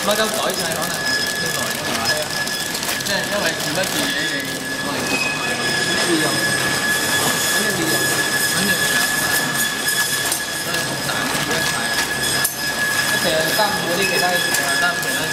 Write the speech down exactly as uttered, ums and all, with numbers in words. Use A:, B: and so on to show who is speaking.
A: 乜鳩改晒可能呢個嚟嘅話，即係因為時不時你哋我哋利用，肯定利用，肯定係所以好難一齊。一齊三五嗰啲其他誒，三五其他。